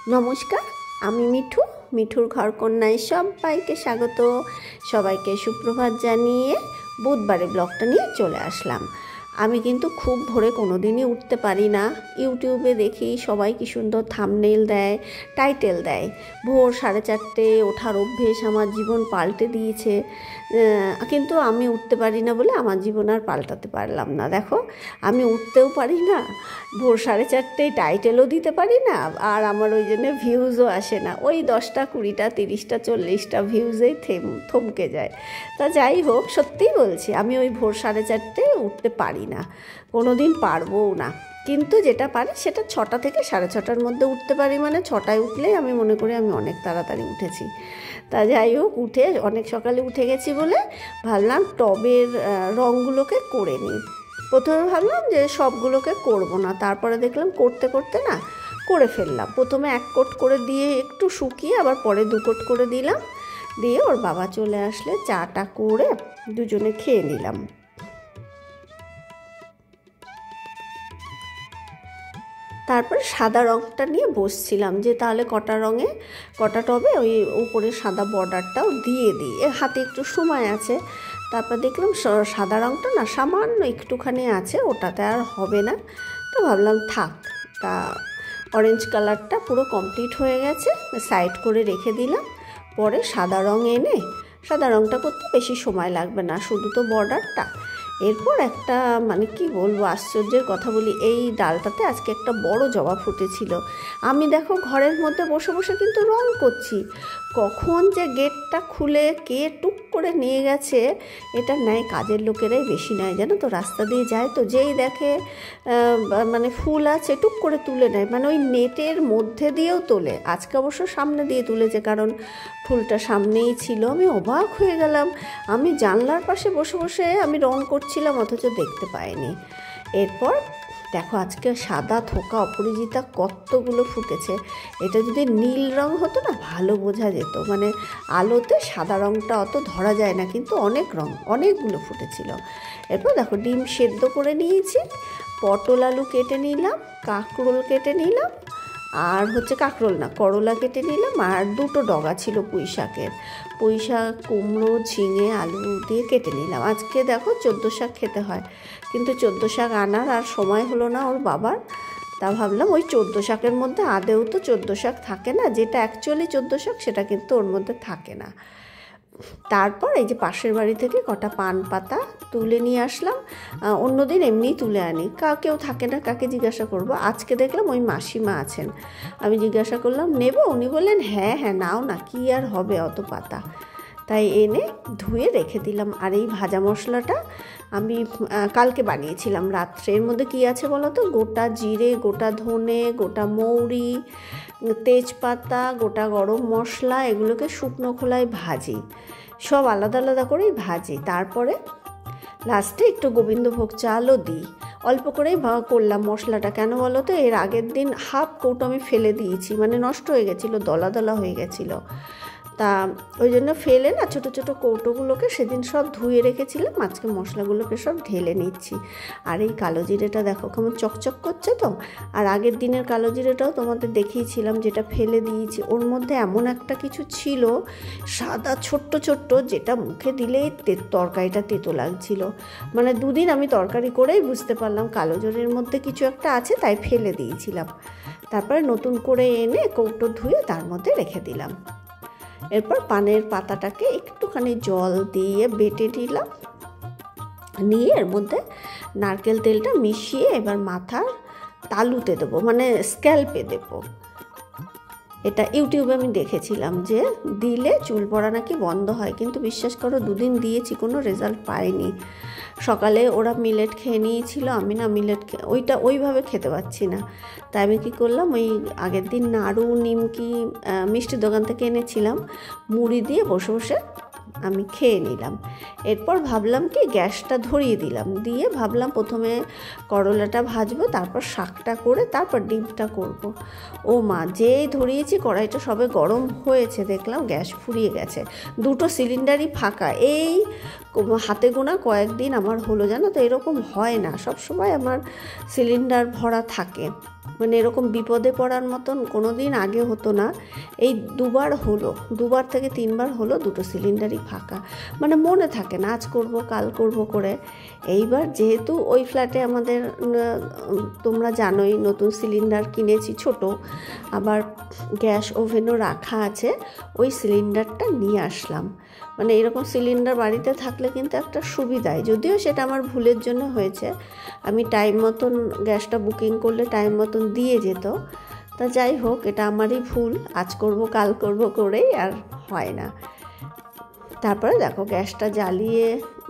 নমস্কার, আমি মিঠু। মিঠুর ঘরকন্যায় সবাইকে স্বাগত। সবাইকে সুপ্রভাত জানিয়ে বুধবারে ব্লগটা নিয়ে চলে আসলাম। আমি কিন্তু খুব ভোরে কোনো দিনই উঠতে পারি না। ইউটিউবে দেখি সবাই কি সুন্দর থাম্বনেল দেয়, টাইটেল দেয়। ভোর 4:30 ওঠার অভ্যেস আমার জীবন পাল্টে দিয়েছে, কিন্তু আমি উঠতে পারি না বলে আমার জীবন আর পাল্টাতে পারলাম না। দেখো, আমি উঠতেও পারি না, ভোর 4:30 টাইটেলও দিতে পারি না, আর আমার ওই জন্য ভিউজও আসে না। ওই 10টা 20টা 30টা 40টা ভিউজেই থমকে যায়। তা যাই হোক, সত্যিই বলছি, আমি ওই ভোর 4:30 উঠতে পারি না, কোনো দিন পারবও না। কিন্তু যেটা পারি সেটা 6টা থেকে 6:30টার মধ্যে উঠতে পারি। মানে 6টায় উঠলেই আমি মনে করি আমি অনেক তাড়াতাড়ি উঠেছি। তা যাই হোক, উঠে অনেক সকালে উঠে গেছি বলে ভাবলাম টবের রঙগুলোকে করে নিই। প্রথমে ভাবলাম যে সবগুলোকে করব না, তারপরে দেখলাম করতে করতে না করে ফেললাম। প্রথমে 1 কোট করে দিয়ে একটু শুকিয়ে আবার পরে 2 কোট করে দিলাম। দিয়ে ওর বাবা চলে আসলে চাটা করে দুজনে খেয়ে নিলাম। তারপরে সাদা রঙটা নিয়ে বসছিলাম যে তাহলে কটা টবে ওই উপরে সাদা বর্ডারটাও দিয়ে দিই, হাতে একটু সময় আছে। তারপর দেখলাম সাদা রঙটা না সামান্য একটুখানি আছে, ওটাতে আর হবে না। তো ভাবলাম থাক। তা অরেঞ্জ কালারটা পুরো কমপ্লিট হয়ে গেছে, সাইড করে রেখে দিলাম। পরে সাদা রঙ এনে, সাদা রঙটা করতে বেশি সময় লাগবে না, শুধু তো বর্ডারটা। এরপর একটা মানে কি বলবো, আশ্চর্যের কথা বলি, এই ডালটাতে আজকে একটা বড় জবা ফুটেছিল। আমি দেখো ঘরের মধ্যে বসে বসে কিন্তু রং করছি, কখন যে গেটটা খুলে কে টুক করে নিয়ে গেছে। এটা নেয় কাজের লোকেরাই বেশি নেয়, জানো তো, রাস্তা দিয়ে যায় তো, যেই দেখে মানে ফুল আছে টুক করে তুলে নেয়। মানে ওই নেটের মধ্যে দিয়েও তোলে। আজকে অবশ্য সামনে দিয়ে তুলেছে, কারণ ফুলটা সামনেই ছিল। আমি অবাক হয়ে গেলাম, আমি জানলার পাশে বসে বসে আমি রং করছিলাম, অথচ দেখতে পাইনি। এরপর দেখো, আজকে সাদা থোকা অপরাজিতা কতগুলো ফুটেছে। এটা যদি নীল রং হতো না ভালো বোঝা যেত, মানে আলোতে সাদা রংটা অত ধরা যায় না, কিন্তু অনেকগুলো ফুটেছিল। এরপর দেখো, ডিম সেদ্ধ করে নিয়েছি, পটল আলু কেটে নিলাম, কাঁকরোল কেটে নিলাম, আর কাঁকরোল না, করলা কেটে নিলাম, আর 2টো ডগা ছিল পুঁই শাক, কুমড়ো, ঝিঙে, আলু দিয়ে কেটে নিলাম। আজকে দেখো 14 শাক খেতে হয়, কিন্তু 14 শাক আনার আর সময় হলো না ওর বাবার। তা ভাবলাম ওই 14 শাকের মধ্যে আদেও তো 14 শাক থাকে না, যেটা অ্যাকচুয়ালি 14 শাক সেটা কিন্তু ওর মধ্যে থাকে না। তারপর এই যে পাশের বাড়ি থেকে কটা পান পাতা তুলে নিয়ে আসলাম। অন্যদিন এমনিই তুলে আনি, কেউ থাকে না, কাকে জিজ্ঞাসা করব। আজকে দেখলাম ওই মাসিমা আছেন, আমি জিজ্ঞাসা করলাম নেব, উনি বললেন হ্যাঁ হ্যাঁ নাও না, কি আর হবে অত পাতা। তাই এনে ধুয়ে রেখে দিলাম। আর এই ভাজা মশলাটা আমি কালকে বানিয়েছিলাম রাত্রে। এর মধ্যে কী আছে বলো তো, গোটা জিরে, গোটা ধনে, গোটা মৌরি, তেজপাতা, গোটা গরম মশলা, এগুলোকে শুকনো খোলায় ভাজি, সব আলাদা আলাদা করেই ভাজি। তারপরে লাস্টে একটু গোবিন্দভোগ চালও দিই। অল্প করেই করলাম মশলাটা, কেন বলো তো, এর আগের দিন হাফ কৌটো আমি ফেলে দিয়েছি, মানে নষ্ট হয়ে গেছিলো, দলা দলা হয়ে গেছিলো। তা ওই জন্য ফেলে না ছোটো ছোটো কৌটোগুলোকে সেদিন সব ধুয়ে রেখেছিলাম, আজকে মশলাগুলোকে সব ঢেলে নিচ্ছি। আর এই কালো জিরেটা দেখো কেমন চকচক করছে তো। আর আগের দিনের কালো জিরেটাও তোমাদের দেখিয়েছিলাম, যেটা ফেলে দিয়েছি। ওর মধ্যে এমন একটা কিছু ছিল সাদা ছোট্ট ছোট্ট, যেটা মুখে দিলেই তরকারিটা তেতো লাগছিল। মানে 2 দিন আমি তরকারি করেই বুঝতে পারলাম কালো জিরের মধ্যে কিছু একটা আছে, তাই ফেলে দিয়েছিলাম। তারপরে নতুন করে এনে কৌটো ধুয়ে তার মধ্যে রেখে দিলাম। এরপর পানের পাতাটাকে একটুখানি জল দিয়ে বেটে নিলাম, নিয়ে এর মধ্যে নারকেল তেলটা মিশিয়ে এবার মাথার তালুতে দেবো, মানে স্ক্যাল্পে দেবো। এটা ইউটিউবে আমি দেখেছিলাম যে দিলে চুল পড়া নাকি বন্ধ হয়, কিন্তু বিশ্বাস করো 2 দিন দিয়েছি, কোনো রেজাল্ট পাইনি। সকালে ওরা মিলেট খেয়ে নিয়েছিল, আমি না ওইভাবে খেতে পাচ্ছি না। তাই আমি কী করলাম, ওই আগের দিন নাড়ু, নিমকি মিষ্টির দোকান থেকে এনেছিলাম, মুড়ি দিয়ে বসে বসে আমি খেয়ে নিলাম। এরপর ভাবলাম কি, গ্যাসটা ধরিয়ে দিলাম, দিয়ে ভাবলাম প্রথমে করলাটা ভাজবো, তারপর শাকটা করে তারপর ডিমটা করব। ও মা, যেই ধরিয়েছি কড়াইটা সবে গরম হয়েছে, দেখলাম গ্যাস ফুরিয়ে গেছে, 2টো সিলিন্ডারই ফাঁকা। এই হাতে গোনা কয়েকদিন আমার হলো, জানো তো, এরকম হয় না, সব সময় আমার সিলিন্ডার ভরা থাকে। মানে এরকম বিপদে পড়ার মতন কোনো দিন আগে হতো না। এই দুবার থেকে 3বার হলো দুটো সিলিন্ডারই ফাঁকা, মানে মনে থাকে না আজ করব কাল করব করে। এইবার যেহেতু ওই ফ্ল্যাটে আমাদের তোমরা জানোই নতুন সিলিন্ডার কিনেছি ছোট, আবার গ্যাস ওভেনও রাখা আছে, ওই সিলিন্ডারটা নিয়ে আসলাম। মানে এরকম সিলিন্ডার বাড়িতে থাকলে কিন্তু একটা সুবিধায়, যদিও সেটা আমার ভুলের জন্য হয়েছে, আমি টাইম মতন গ্যাসটা বুকিং করলে টাইম মতন দিয়ে যেত। তা যাই হোক, এটা আমারই ভুল, আজ করব কাল করব করেই আর হয় না। তারপরে দেখো গ্যাসটা জ্বালিয়ে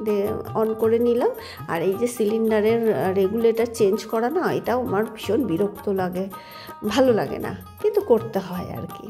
অন করে নিলাম। আর এই যে সিলিন্ডারের রেগুলেটর চেঞ্জ করা না, এটাও আমার ভীষণ বিরক্ত লাগে, ভালো লাগে না, কিন্তু করতে হয় আর কি।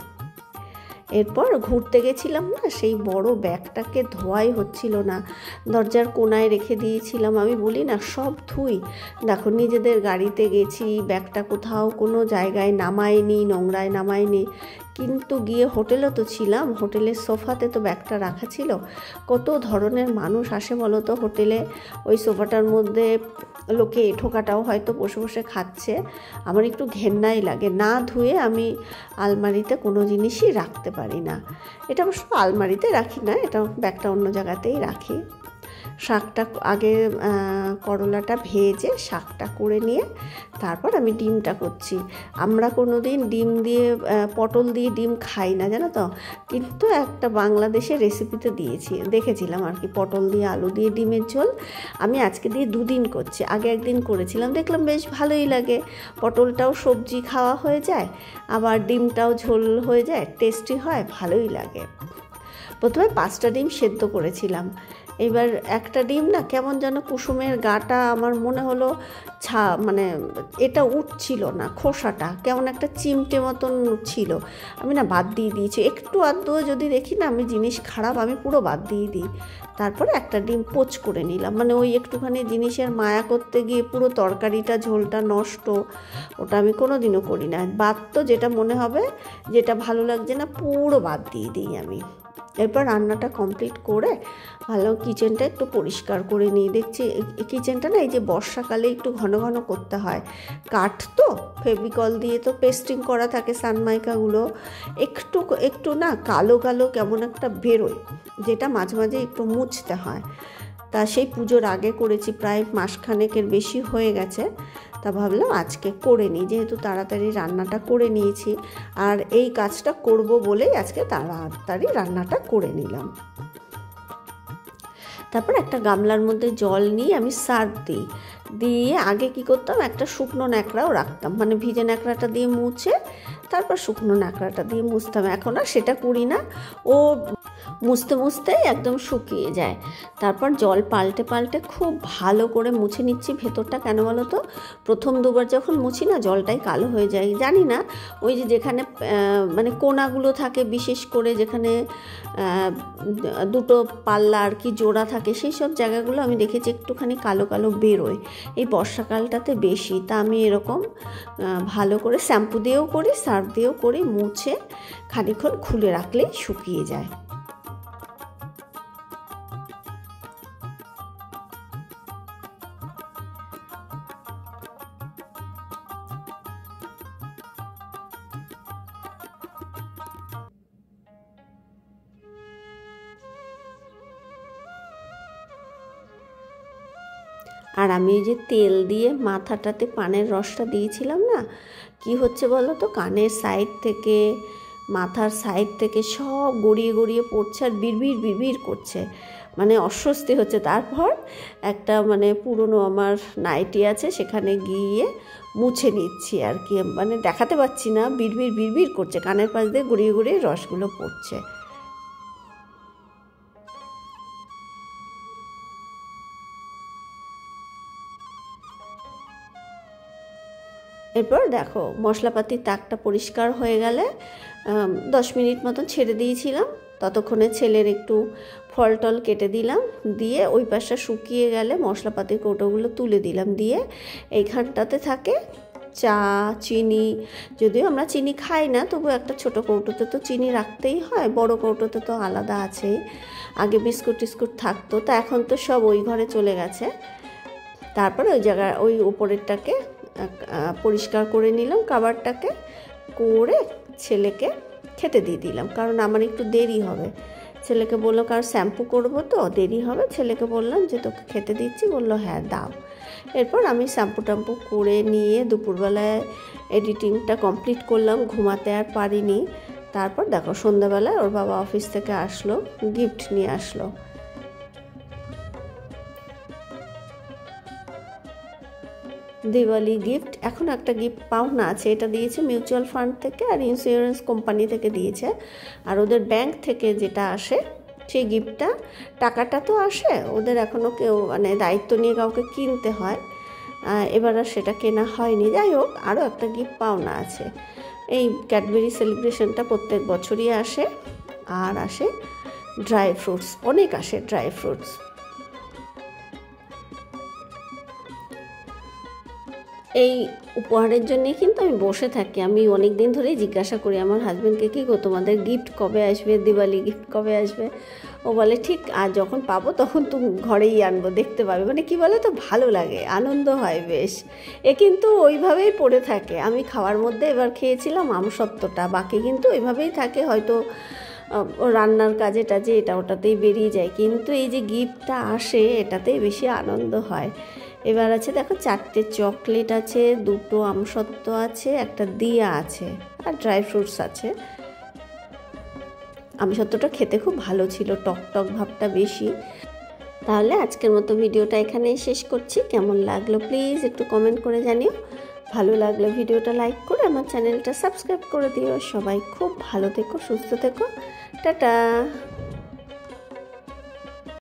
এরপর ঘুরতে গেছিলাম না, সেই বড় ব্যাগটাকে ধোয়াই হচ্ছিল না, দরজার কোনায় রেখে দিয়েছিলাম। আমি বলি না সব ধুই, দেখো নিজেদের গাড়িতে গেছি, ব্যাগটা কোথাও কোনো জায়গায় নামাইনি, নোংরায় নামাইনি, কিন্তু গিয়ে হোটেলে তো ছিলাম, হোটেলের সোফাতে তো ব্যাগটা রাখা ছিল। কত ধরনের মানুষ আসে বলো তো হোটেলে, ওই সোফাটার মধ্যে লোকে ঠোকাটাও হয়তো বসে বসে খাচ্ছে, আমার একটু ঘেন্নাই লাগে। না ধুয়ে আমি আলমারিতে কোনো জিনিসই রাখতে পারি না। এটা অবশ্য আলমারিতে রাখি না, এটা ব্যাগটা অন্য জায়গাতেই রাখি। শাকটা আগে করলাটা ভেজে শাকটা করে নিয়ে তারপর আমি ডিমটা করছি। আমরা কোনো দিন ডিম দিয়ে পটল দিয়ে ডিম খাই না জানো তো, কিন্তু একটা বাংলাদেশের রেসিপিতে দেখেছিলাম আর কি, পটল দিয়ে আলু দিয়ে ডিমের ঝোল। আমি আজকে দিয়ে 2 দিন করছি, আগে একদিন করেছিলাম, দেখলাম বেশ ভালোই লাগে, পটলটাও সবজি খাওয়া হয়ে যায়, আবার ডিমটাও ঝোল হয়ে যায়, টেস্টি হয়, ভালোই লাগে। প্রথমে 5টা ডিম সেদ্ধ করেছিলাম। এবার একটা ডিম না কেমন যেন কুসুমের গাটা আমার মনে হলো মানে এটা উঠছিল না, খোসাটা কেমন একটা চিমটে মতন ছিল, আমি না বাদ দিয়ে দিয়েছি। একটু আধটু যদি দেখি না আমি জিনিস খারাপ, আমি পুরো বাদ দিয়ে দিই। তারপরে একটা ডিম পোচ করে নিলাম, মানে ওই একটুখানি জিনিসের মায়া করতে গিয়ে পুরো তরকারিটা ঝোলটা নষ্ট, ওটা আমি কোনো দিনও করি না। বাদ তো যেটা মনে হবে, যেটা ভালো লাগছে না, পুরো বাদ দিয়ে দিই আমি। এরপর রান্নাটা কমপ্লিট করে ভালো কিচেনটা একটু পরিষ্কার করে নিই। দেখছি কিচেনটা না এই যে বর্ষাকালে একটু ঘন ঘন করতে হয়, কাঠ তো ফেভিকল দিয়ে তো পেস্টিং করা থাকে, সানমাইকাগুলো একটু না কালো কালো কেমন একটা বেরোয়, যেটা মাঝে মাঝে একটু মুছতে হয়। তা সেই পুজোর আগে করেছি, প্রায় মাসখানেকের বেশি হয়ে গেছে। তা ভাবলাম আজকে করে নিই, যেহেতু তাড়াতাড়ি রান্নাটা করে নিয়েছি, আর এই কাজটা করব বলেই আজকে তাড়াতাড়ি রান্নাটা করে নিলাম। তারপর একটা গামলার মধ্যে জল নিয়ে আমি সার্ফ দিয়ে আগে কি করতাম, একটা শুকনো ন্যাকড়াও রাখতাম, মানে ভিজে ন্যাকড়াটা দিয়ে মুছে তারপর শুকনো ন্যাকড়াটা দিয়ে মুছতাম। এখন আর সেটা করি না, ও মুছতে মুছতেই একদম শুকিয়ে যায়। তারপর জল পাল্টে খুব ভালো করে মুছে নিচ্ছি ভেতরটা। কেন বলো তো, প্রথম 2বার যখন মুছি না জলটাই কালো হয়ে যায়, জানি না, ওই যে যেখানে মানে কোনাগুলো থাকে, বিশেষ করে যেখানে দুটো পাল্লা আর কি জোড়া থাকে, সেই সব জায়গাগুলো আমি দেখেছি একটুখানি কালো কালো বেরোয়, এই বর্ষাকালটাতে বেশি। তা আমি এরকম ভালো করে শ্যাম্পু দিয়েও করি, সার্ফ দিয়েও করি, মুছে খানিকক্ষণ খুলে রাখলেই শুকিয়ে যায়। আর আমি যে তেল দিয়ে মাথাটাতে পানের রসটা দিয়েছিলাম না, কি হচ্ছে বলো তো, কানের সাইড থেকে মাথার সাইড থেকে সব গড়িয়ে গড়িয়ে পড়ছে আর বিড়বিড় করছে, মানে অস্বস্তি হচ্ছে। তারপর একটা মানে পুরনো আমার নাইটি আছে, সেখানে গিয়ে মুছে নিচ্ছি আর কি, মানে দেখাতে পাচ্ছি না, বিড়বিড় করছে, কানের পাশ দিয়ে গড়িয়ে গড়িয়ে রসগুলো পড়ছে। এরপর দেখো মশলাপাতির তাকটা পরিষ্কার হয়ে গেলে 10 মিনিট মতন ছেড়ে দিয়েছিলাম, ততক্ষণে ছেলের একটু ফল টল কেটে দিলাম, দিয়ে ওই পাশটা শুকিয়ে গেলে মশলাপাতির কৌটোগুলো তুলে দিলাম, দিয়ে এইখানটাতে থাকে চা, চিনি, যদিও আমরা চিনি খাই না, তবু একটা ছোট কৌটোতে তো চিনি রাখতেই হয়, বড় কৌটোতে তো আলাদা আছেই। আগে বিস্কুট টিস্কুট থাকতো, তা এখন তো সব ওই ঘরে চলে গেছে। তারপর ওই উপরেরটাকে পরিষ্কার করে নিলাম কাবারটাকে, করে ছেলেকে খেতে দিয়ে দিলাম, কারণ আমার একটু দেরি হবে। ছেলেকে বললো, কারণ শ্যাম্পু করবো তো দেরি হবে। ছেলেকে বললাম যে তোকে খেতে দিচ্ছি, বললো হ্যাঁ দাও। এরপর আমি শ্যাম্পু ট্যাম্পু করে নিয়ে দুপুরবেলায় এডিটিংটা কমপ্লিট করলাম, ঘুমাতে আর পারিনি। তারপর দেখো সন্ধ্যাবেলায় ওর বাবা অফিস থেকে আসলো, গিফট নিয়ে আসলো। দিওয়ালি গিফট, এখন একটা গিফট পাওনা আছে, এটা দিয়েছে মিউচুয়াল ফান্ড থেকে আর ইন্স্যুরেন্স কোম্পানি থেকে দিয়েছে। আর ওদের ব্যাংক থেকে যেটা আসে সেই গিফটটা, টাকাটা তো আসে, ওদের এখনও কেউ মানে দায়িত্ব নিয়ে কাউকে কিনতে হয়, এবার আর সেটা কেনা হয়নি। যাই হোক, আরও একটা গিফট পাওনা আছে। এই ক্যাডবেরি সেলিব্রেশনটা প্রত্যেক বছরই আসে, আর আসে ড্রাই ফ্রুটস, অনেক আসে ড্রাই ফ্রুটস। এই উপহারের জন্যই কিন্তু আমি বসে থাকি। আমি অনেক দিন ধরেই জিজ্ঞাসা করি আমার হাজব্যান্ডকে, কী গো তোমাদের গিফট কবে আসবে, দিওয়ালি গিফট কবে আসবে? ও বলে ঠিক আর যখন পাবো তখন তুমি ঘরেই আনবো, দেখতে পাবে। মানে কি বলে তো, ভালো লাগে, আনন্দ হয় বেশ। এ কিন্তু ওইভাবেই পড়ে থাকে। আমি খাওয়ার মধ্যে এবার খেয়েছিলাম আমসত্ত্বটা, বাকি কিন্তু ওইভাবেই থাকে, হয়তো রান্নার কাজে টাজে এটা ওটাতেই বেরিয়ে যায়, কিন্তু এই যে গিফটটা আসে এটাতেই বেশি আনন্দ হয়। এবার আছে দেখো 4টে চকলেট আছে, 2টো আমসত্ত্ব আছে, একটা দিয়া আছে, আর ড্রাই ফ্রুটস আছে। আমসত্ত্বটা খেতে খুব ভালো ছিল, টক টক ভাবটা বেশি। তাহলে আজকের মতো ভিডিওটা এখানেই শেষ করছি। কেমন লাগলো প্লিজ একটু কমেন্ট করে জানিও। ভালো লাগলে ভিডিওটা লাইক করে আমার চ্যানেলটা সাবস্ক্রাইব করে দিও। সবাই খুব ভালো থেকো, সুস্থ থেকো, টাটা।